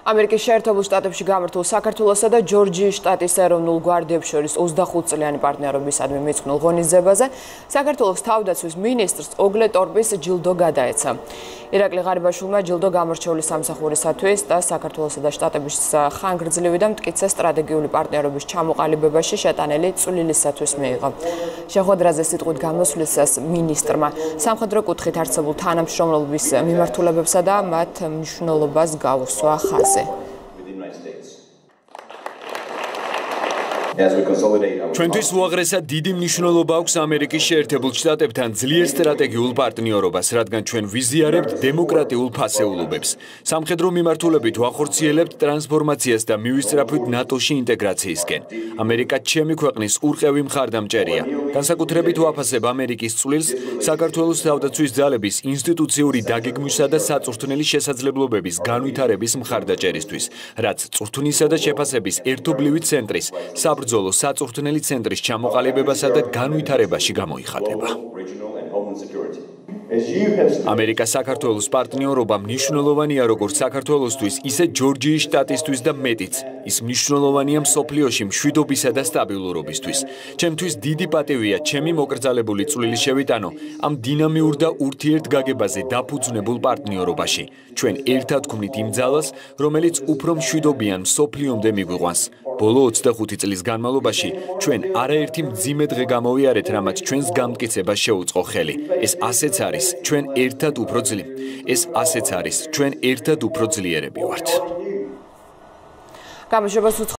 ამერიკის შეერთებულ შტატებში გამართულ საქართველოსა და ჯორჯიის შტატის ეროვნულ გვარდიებს შორის 25-წლიანი პარტნიორობისადმი მიძღვნილ ღონისძიებაზე საქართველოს თავდაცვის მინისტრს ოგლე ტორპის ჯილდო გადაეცა. ირაკლი ღარიბაშვილმა ჯილდო გამორჩეული სამსახურისათვის და საქართველოსა და შტატების ხანგრძლივი და მტკიცე სტრატეგიული პარტნიორობის ჩამოყალიბებაში შეტანილი წვლილისათვის მიიღო. შეხვედრაზე სიტყვით გამოსვლისას მინისტრმა სამხედრო კუთხით არსებულ თანამშრომლობის მიმართულებებსა და მათ მნიშვნელობას გაუსვა ხაზი. ჩვენთვის უაღრესად დიდი მნიშვნელობა აქვს ამერიკის შეერთებულ შტატებთან ძლიერ სტრატეგიულ პარტნიორობას, რადგან ჩვენ ვიზიარებთ დემოკრატიულ ფასეულობებს. სამხედრო მიმართულებით ვახორციელებთ ტრანსფორმაციას და მივისწრაფვით ნატოში ინტეგრაციისკენ. ამერიკა ჩემი ქვეყნის ურყევი მხარდამჭერია. განსაკუთრებით ვაფასებ ამერიკის წვლილს საქართველოს თავდაცვის ძალების ინსტიტუციური დაგეგმვისა და საწვრთნელი შესაძლებლობების განვითარების მხარდაჭერისთვის, რაც წვრთნისა და შეფასების ერთობლივი ცენტრის საბრძოლო საწვრთნელი ცენტრის ჩამოყალიბებასა და განვითარებაში გამოიხატება. ამერიკა საქართველოს პარტნიორობა მნიშვნელოვანია როგორც საქართველოსთვის, ისე ჯორჯიის შტატისთვის და მეტიც. ის მნიშვნელოვანია მსოფლიოში მშვიდობისა და სტაბილურობისთვის. ჩემთვის დიდი პატივია ჩემი მოკრძალებული წვლილი შევიტანო ამ დინამიურ და ურთიერთგაგებაზე დაფუძნებულ პარტნიორობაში. ჩვენ ერთად ვქმნით იმ ძალას, რომელიც უფრო მშვიდობიან მსოფლიომდე მიგვიყვანს. ბოლო 25 წლის განმავლობაში ჩვენ არაერთი მძიმე დღე გამოვიარეთ, რამაც ჩვენს გამტკიცებას შეუწყო ხელი. ეს ასეც არის, ჩვენ ერთად უფრო ძლიერები. ეს ასეც არის, ჩვენ ერთად უფრო ძლიერები ვართ.